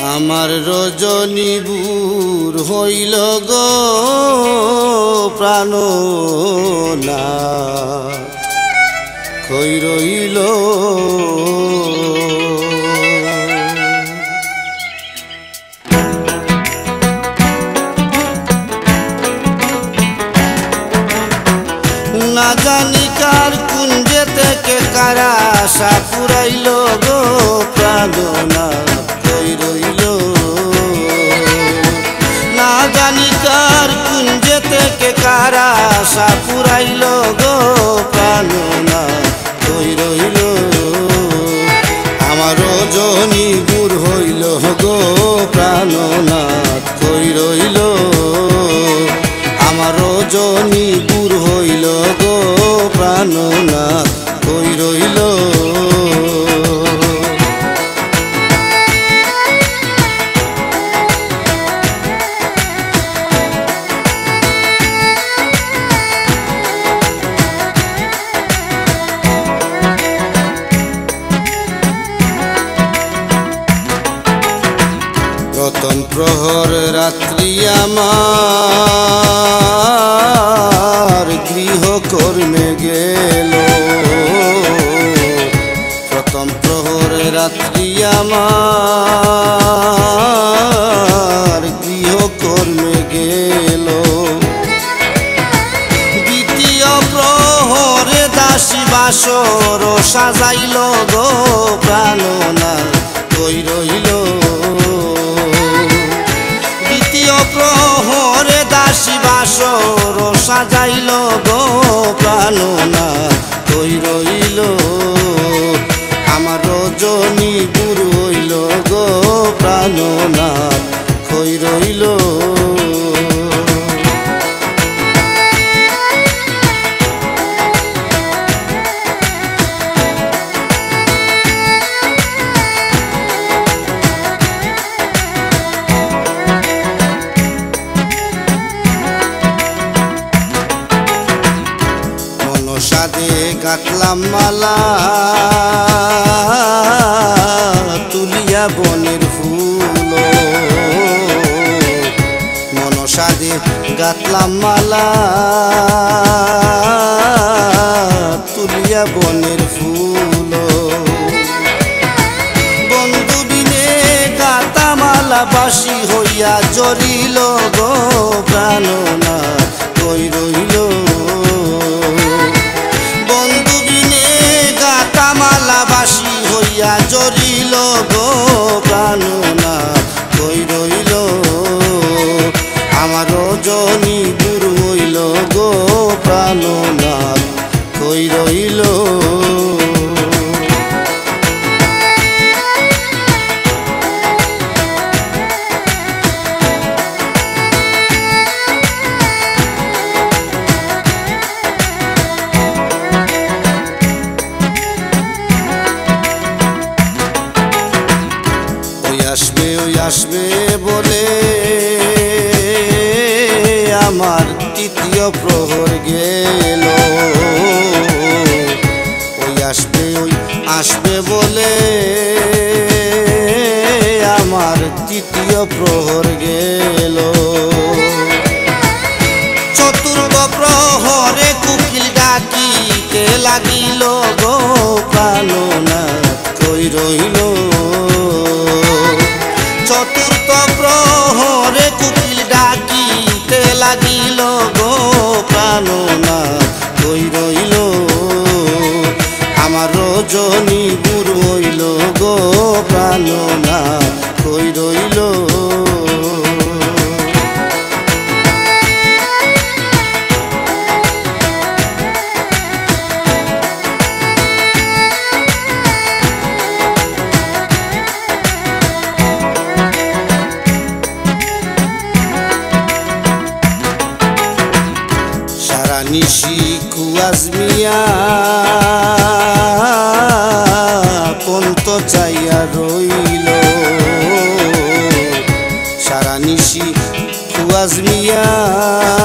আমার রজনী বুর হইল গো প্রাণনা কই রইল না জানি কার কুঞ্জে থেকে কারা আশা পুরাইল গো প্রাণনা কই রইল না জানি কার কুঞ্জে থেকে কারা আশা পুরাইল গো প্রাণনা কই রইল আমার রজনী বুর হইল গো প্রাণনা কই রইল আমার রজনী বুর হইল গো প্রাণনা কই রইল প্রথম প্রহর রাত্রি আমার গৃহ কর্মে গেল প্রথম প্রহর রাত্রি আমার গৃহ কর্মে গেল দ্বিতীয় প্রহরে দাসী বাসর সাজাইল গো প্রাণনা কই রইল প্রহরে দাসী বাসর সাজাইল গো প্রাণনা কই রইল আমার রজনী বুর হইল গো প্রাণনা কই রইল সাদে গাঁথলাম মালা তুলিয়া বনের ফুল মনসাদে গাঁথলাম মালা তুলিয়া বনের ফুল বন্ধু বিনে গাঁথা মালা বাসি হইয়া জড়িল গো প্রাণনা কই রইল মালাবাসী হইয়া জড়িল গো প্রাণনা কই রইল আমার রজনী বুর হইল গো প্রাণনা কই রইল আসবে বলে আমার তৃতীয় প্রহর গেল ওই আসবে বলে আমার তৃতীয় প্রহর গেল চতুর্থ প্রহরে কুকিল ডাকিতে লাগিল গো প্রাণনা কই রইল চতুর্থ প্রহরে কুকিল ডাকিতে লাগিল গো প্রাণনা কই রইল আমার রজনী বুর হইল গো প্রাণনা কই রইল নিশি কুয়াজ মিয়া পন্ত চাইয়া রইল সারা নিশি কুয়াজ মিয়া